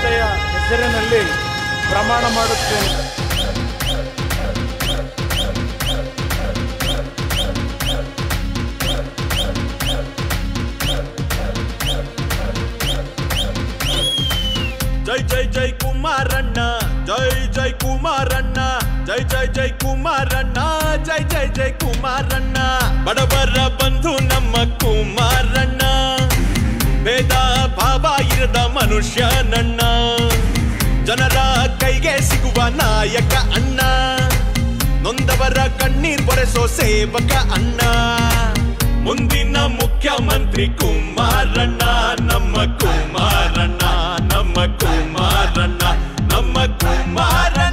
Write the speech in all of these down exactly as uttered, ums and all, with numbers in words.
ಜನತೆಯ ಹೆಸರಿನಲ್ಲಿ ಪ್ರಮಾಣ ಮಾಡುತ್ತೇನೆ. ಜೈ ಜೈ ಜೈ ಕುಮಾರಣ್ಣ, ಜೈ ಜೈ ಕುಮಾರಣ್ಣ, ಜೈ ಜೈ ಜೈ ಕುಮಾರಣ್ಣ, ಜೈ ಜೈ ಜೈ ಕುಮಾರಣ್ಣ. ಬಡವರ ಬಂಧು ನಮ್ಮ ಕುಮಾರಣ್ಣ, ಭೇದ ಭಾವ ಇರದ ಮನುಷ್ಯನಣ್ಣ, ಜನರ ಕೈಗೆ ಸಿಗುವ ನಾಯಕ ಅಣ್ಣ, ನೊಂದವರ ಕಣ್ಣೀರ್ ಬರೆಸೋ ಸೇವಕ ಅಣ್ಣ. ಮುಂದಿನ ಮುಖ್ಯಮಂತ್ರಿ ಕುಮಾರಣ್ಣ, ನಮ್ಮ ಕುಮಾರಣ್ಣ, ನಮ್ಮ ಕುಮಾರಣ್ಣ, ನಮ್ಮ ಕುಮಾರಣ್ಣ.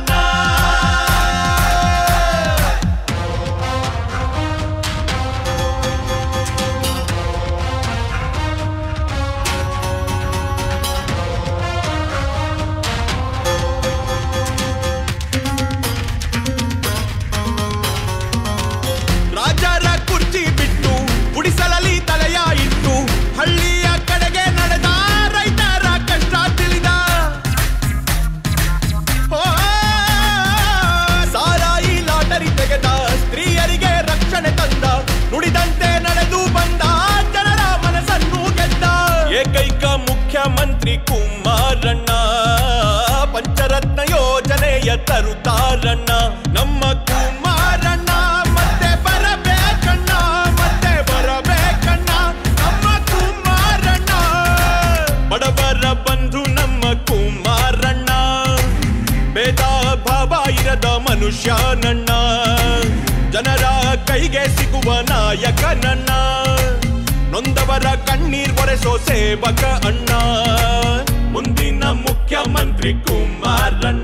ರಾಜರ ಕುರ್ಚಿ ಬಿಟ್ಟು ಗುಡಿಸಲಲ್ಲಿ ತಲೆಯ ಇಟ್ಟು ಹಳ್ಳಿಯ ಕಡೆಗೆ ನಡೆದ ರೈತರ ಕಷ್ಟ ತಿಳಿದ. ಸಾರಾಯಿ ಲಾಟರಿ ತೆಗೆದ, ಸ್ತ್ರೀಯರಿಗೆ ರಕ್ಷಣೆ ತಂದ, ನುಡಿದಂತೆ ನಡೆದು ಬಂದ, ಜನರ ಮನಸ್ಸನ್ನು ಗೆದ್ದ. ಏಕೈಕ ಮುಖ್ಯಮಂತ್ರಿ ಕುಮಾರಣ್ಣ, ಪಂಚರತ್ನ ಯೋಜನೆಯ ತರುತ್ತಾರಣ್ಣ, ನಮ್ಮ ಕುಮಾರಣ್ಣ. ಮತ್ತೆ ಬರಬೇಕಣ್ಣ, ಮತ್ತೆ ಬರಬೇಕಣ್ಣ, ನಮ್ಮ ಕುಮಾರಣ್ಣ. ಬಡವರ ಬಂಧು ನಮ್ಮ ಕುಮಾರಣ್ಣ, ಭೇದ ಭಾವ ಇರದ ಮನುಷ್ಯನಣ್ಣ, ಜನರ ಕೈಗೆ ಸಿಗುವ ನಾಯಕನಣ್ಣ, ನೊಂದವರ ಕಣ್ಣೀರ್ ಒರೆಸೋ ಸೇವಕ ಅಣ್ಣ. ಮುಂದಿನ ಮುಖ್ಯಮಂತ್ರಿ ಕುಮಾರಣ್ಣ.